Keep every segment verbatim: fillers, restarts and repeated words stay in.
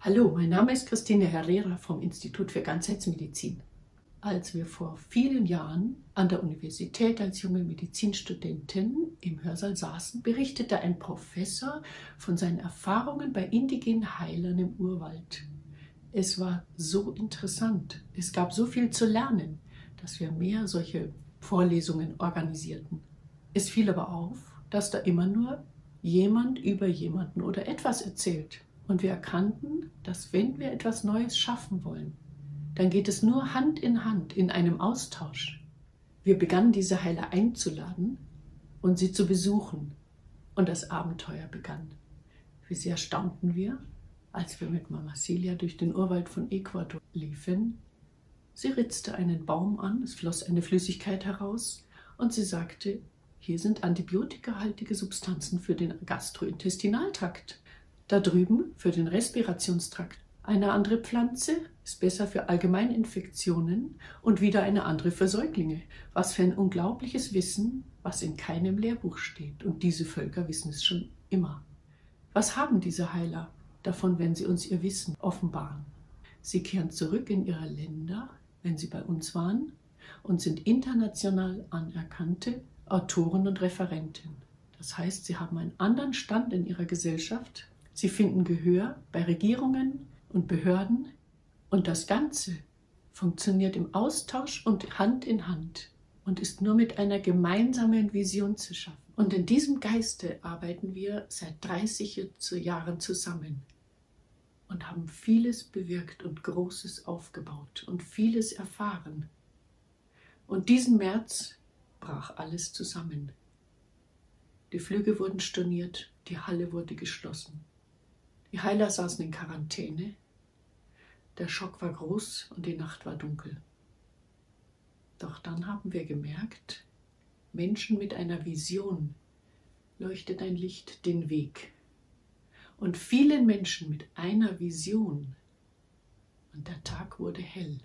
Hallo, mein Name ist Christine Herrera vom Institut für Ganzheitsmedizin. Als wir vor vielen Jahren an der Universität als junge Medizinstudentin im Hörsaal saßen, berichtete ein Professor von seinen Erfahrungen bei indigenen Heilern im Urwald. Es war so interessant, es gab so viel zu lernen, dass wir mehr solche Vorlesungen organisierten. Es fiel aber auf, dass da immer nur jemand über jemanden oder etwas erzählt. Und wir erkannten, dass wenn wir etwas Neues schaffen wollen, dann geht es nur Hand in Hand in einem Austausch. Wir begannen diese Heiler einzuladen und sie zu besuchen. Und das Abenteuer begann. Wie sehr staunten wir, als wir mit Mama Celia durch den Urwald von Ecuador liefen. Sie ritzte einen Baum an, es floss eine Flüssigkeit heraus und sie sagte, hier sind antibiotikahaltige Substanzen für den Gastrointestinaltrakt. Da drüben für den Respirationstrakt. Eine andere Pflanze ist besser für Allgemeininfektionen und wieder eine andere für Säuglinge. Was für ein unglaubliches Wissen, was in keinem Lehrbuch steht. Und diese Völker wissen es schon immer. Was haben diese Heiler davon, wenn sie uns ihr Wissen offenbaren? Sie kehren zurück in ihre Länder, wenn sie bei uns waren, und sind international anerkannte Autoren und Referenten. Das heißt, sie haben einen anderen Stand in ihrer Gesellschaft. Sie finden Gehör bei Regierungen und Behörden und das Ganze funktioniert im Austausch und Hand in Hand und ist nur mit einer gemeinsamen Vision zu schaffen. Und in diesem Geiste arbeiten wir seit dreißig Jahren zusammen und haben vieles bewirkt und Großes aufgebaut und vieles erfahren. Und diesen März brach alles zusammen. Die Flüge wurden storniert, die Halle wurde geschlossen. Die Heiler saßen in Quarantäne. Der Schock war groß und die Nacht war dunkel. Doch dann haben wir gemerkt, Menschen mit einer Vision leuchtet ein Licht den Weg. Und vielen Menschen mit einer Vision. Und der Tag wurde hell.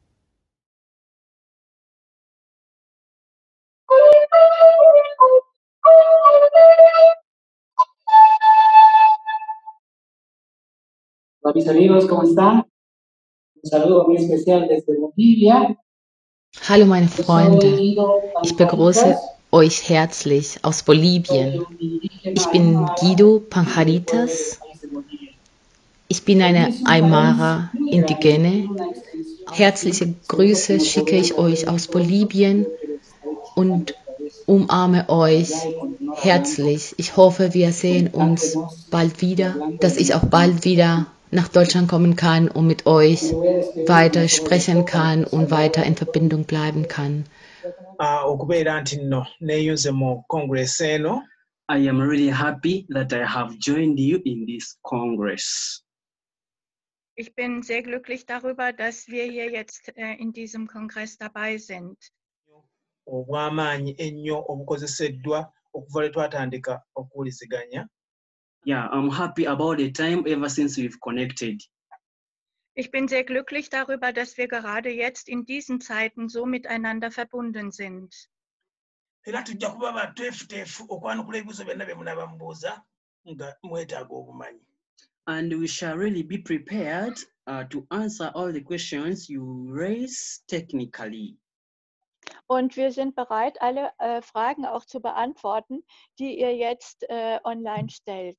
Hola mis amigos, ¿cómo están? Un saludo muy especial desde Bolivia. Hallo meine Yo Freunde, soy Guido ich begrüße Pancaritas, euch herzlich aus soy Bolivien. un indígena Ich bin aymara Guido del pueblo del Panjaritas, país de Bolivia. ich bin Bolivia eine es un país Aymara muy grande, Indigene. tiene una extensión Herzliche cierta que Grüße no schicke podemos ich euch saber aus nosotros. Bolivien Creo que les estaré und explicando otra vez umarme euch allá y continuar hablando, herzlich. Ich hoffe, wir sehen uns conectándonos bald y wieder, hablando dass en ich auch español. bald wieder nach Deutschland kommen kann und mit euch Me voy a despedir weiter como solo les sprechen toca kann und saludar weiter a in todos los Verbindung bleiben kann. Uh, okubeera nti nno neeyunze mu congress eno. I am really happy that I have joined you in this Congress. Ich bin sehr glücklich darüber, dass wir hier jetzt äh, in diesem Kongress dabei sind. Obw'amaanyi ennyo obukozeseddwa okuva lwe twatandika okuwuliziganya. Yeah, I'm happy about the time ever since we've connected. Ich bin sehr glücklich darüber, dass wir gerade jetzt in diesen Zeiten so miteinander verbunden sind. Era tujja kuba batwefuteefu okwanukula ebibuuzo byonna bye munaaba mubuuza nga mwetaaga obumanyi. And we shall really be prepared uh, to answer all the questions you raise technically. Und wir sind bereit, alle äh, Fragen auch zu beantworten, die ihr jetzt äh, online stellt.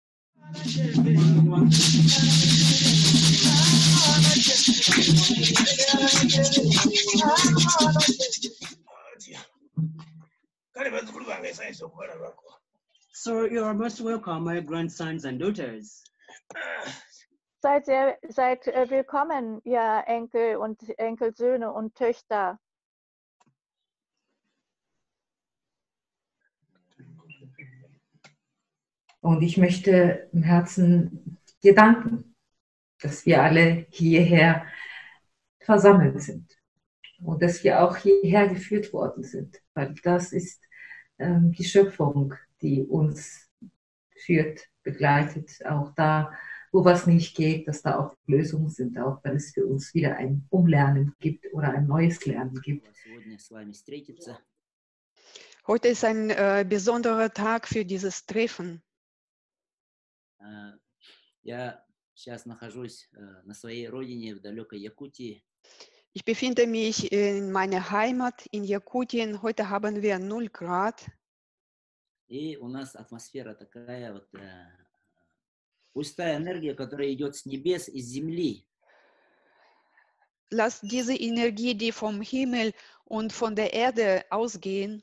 So you are most welcome, my grandsons and daughters. Seid sehr, seid äh, willkommen, ja, Enkel und Enkelsöhne und Töchter. Und ich möchte im Herzen dir danken, dass wir alle hierher versammelt sind und dass wir auch hierher geführt worden sind, weil das ist ähm, die Schöpfung, die uns führt, begleitet, auch da, wo was nicht geht, dass da auch Lösungen sind, auch wenn es für uns wieder ein Umlernen gibt oder ein neues Lernen gibt. Heute ist ein äh, besonderer Tag für dieses Treffen. Uh, я сейчас нахожусь на своей родине в далекой Якутии. Ich befinde mich in meiner Heimat in Jakutien. Heute haben wir null Grad. И у нас атмосфера такая вот пустая энергия, которая идет с небес, из земли. Lass diese Energie, die vom Himmel und von der Erde ausgehen,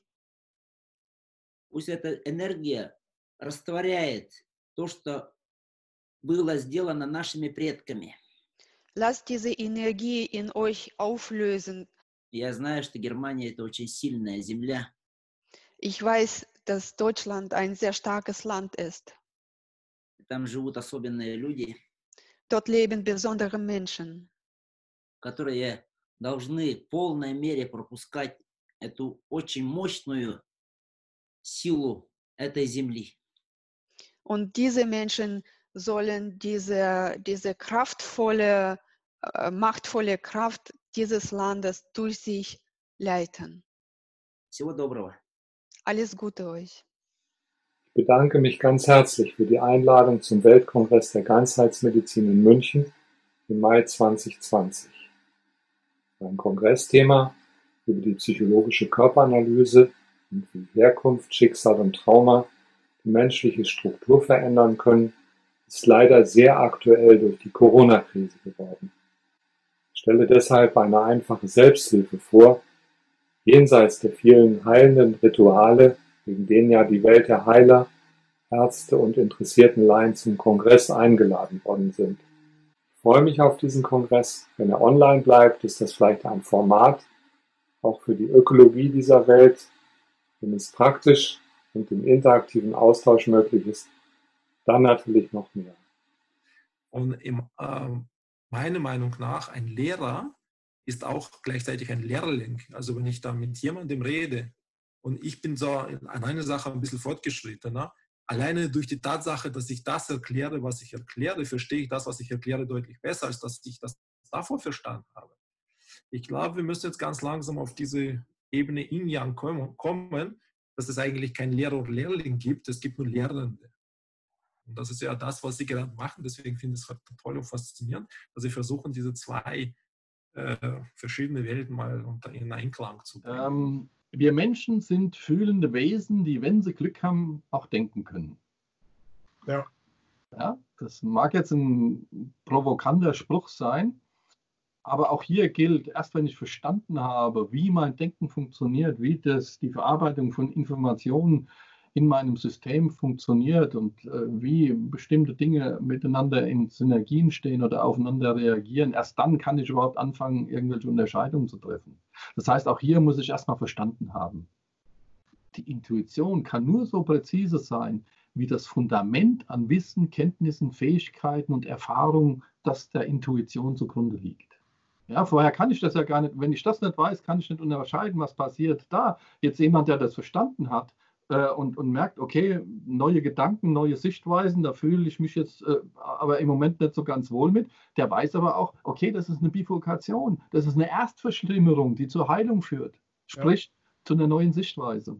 пусть эта энергия растворяет то, что было сделано нашими предками. Lass diese Energie in euch auflösen. Я знаю, что Германия — это очень сильная земля. Ich weiß, dass Deutschland ein sehr starkes Land ist. Там живут особенные люди, Dort leben besondere Menschen, которые должны в полной мере пропускать эту очень мощную силу этой земли. und diese Menschen sollen diese, diese kraftvolle, äh, machtvolle Kraft dieses Landes durch sich leiten. Всего доброго. Alles Gute euch. Ich bedanke mich ganz herzlich für die Einladung zum Weltkongress der Ganzheitsmedizin in München im Mai zwanzig zwanzig. Ein Kongressthema über die psychologische Körperanalyse und wie Herkunft, Schicksal und Trauma die menschliche Struktur verändern können, ist leider sehr aktuell durch die Corona-Krise geworden. Ich stelle deshalb eine einfache Selbsthilfe vor, jenseits der vielen heilenden Rituale, wegen denen ja die Welt der Heiler, Ärzte und interessierten Laien zum Kongress eingeladen worden sind. Ich freue mich auf diesen Kongress. Wenn er online bleibt, ist das vielleicht ein Format, auch für die Ökologie dieser Welt, wenn es praktisch und im interaktiven Austausch möglich ist, dann natürlich noch mehr. Und im, äh, meiner Meinung nach, ein Lehrer ist auch gleichzeitig ein Lehrling. Also wenn ich da mit jemandem rede und ich bin so an einer Sache ein bisschen fortgeschrittener, alleine durch die Tatsache, dass ich das erkläre, was ich erkläre, verstehe ich das, was ich erkläre, deutlich besser, als dass ich das davor verstanden habe. Ich glaube, wir müssen jetzt ganz langsam auf diese Ebene Yin-Yang kommen, dass es eigentlich kein Lehrer oder Lehrling gibt, es gibt nur Lehrende. Und das ist ja das, was sie gerade machen. Deswegen finde ich es halt toll und faszinierend, dass sie versuchen, diese zwei äh, verschiedene Welten mal unter in Einklang zu bringen. Ähm, wir Menschen sind fühlende Wesen, die, wenn sie Glück haben, auch denken können. Ja. Ja, das mag jetzt ein provokanter Spruch sein, aber auch hier gilt, erst wenn ich verstanden habe, wie mein Denken funktioniert, wie das, die Verarbeitung von Informationen in meinem System funktioniert und äh, wie bestimmte Dinge miteinander in Synergien stehen oder aufeinander reagieren, erst dann kann ich überhaupt anfangen, irgendwelche Unterscheidungen zu treffen. Das heißt, auch hier muss ich erstmal verstanden haben. Die Intuition kann nur so präzise sein, wie das Fundament an Wissen, Kenntnissen, Fähigkeiten und Erfahrungen, das der Intuition zugrunde liegt. Ja, vorher kann ich das ja gar nicht, wenn ich das nicht weiß, kann ich nicht unterscheiden, was passiert da. Jetzt jemand, der das verstanden hat, Und, und merkt, okay, neue Gedanken, neue Sichtweisen, da fühle ich mich jetzt äh, aber im Moment nicht so ganz wohl mit. Der weiß aber auch, okay, das ist eine Bifurkation, das ist eine Erstverschlimmerung, die zur Heilung führt, sprich ja. zu einer neuen Sichtweise.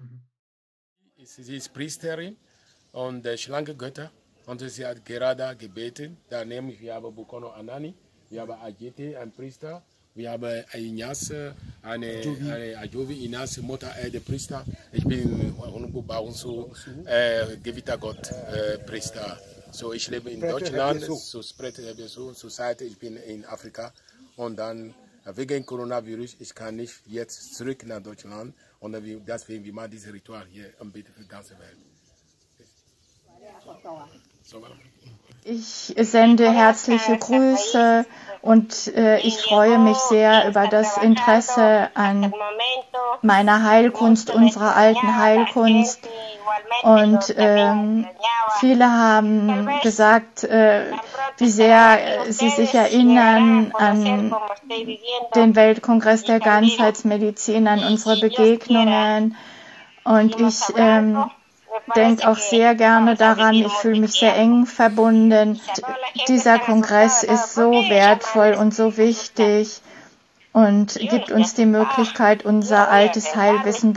Sie ist Priesterin und der Schlangengötter und sie hat gerade gebeten. Daneben wir haben Bukono Anani, wir haben Ajete, ein Priester. Wir haben Ignace, eine, eine Ajovi Ignace, Mutter Erde Priester. Ich bin bei uns so äh, Gewitter Gott äh, Priester. So ich lebe in Deutschland, so spreche ich so, zur Seite ich bin in Afrika und dann wegen Coronavirus ich kann nicht jetzt zurück nach Deutschland und deswegen wir machen dieses Ritual hier anbieten für die ganze Welt. So, Ich sende herzliche Grüße und äh, ich freue mich sehr über das Interesse an meiner Heilkunst, unserer alten Heilkunst. Und ähm, viele haben gesagt, äh, wie sehr sie sich erinnern an den Weltkongress der Ganzheitsmedizin, an unsere Begegnungen. Und ich ähm, denke auch sehr gerne daran, ich fühle mich sehr eng verbunden. Dieser Kongress ist so wertvoll und so wichtig und gibt uns die Möglichkeit, unser altes Heilwissen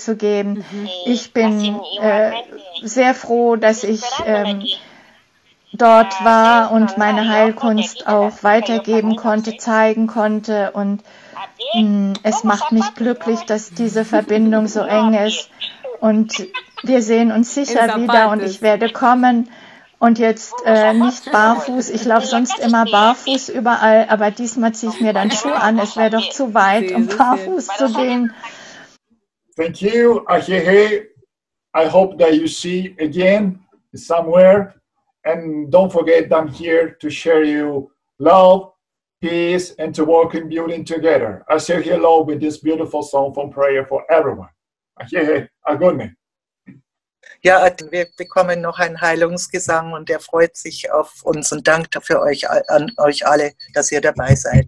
weiterzugeben. Ich bin äh, sehr froh, dass ich ähm, dort war und meine Heilkunst auch weitergeben konnte, zeigen konnte. Und mh, es macht mich glücklich, dass diese Verbindung so eng ist. Und wir sehen uns sicher wieder und ich werde kommen. Und jetzt äh, nicht barfuß. Ich laufe sonst immer barfuß überall, aber diesmal ziehe ich mir dann Schuhe an. Es wäre doch zu weit, um barfuß zu gehen. Thank you, Ajeje. I hope that you see again somewhere. And don't forget, I'm here to share you love, peace, and to walk in beauty together. I say hello with this beautiful song from Prayer for Everyone. Ajeje, agone. Ja, wir bekommen noch einen Heilungsgesang und er freut sich auf uns und dankt für euch, an euch alle, dass ihr dabei seid.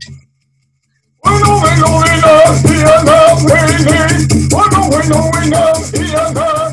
Bueno, bueno, bueno,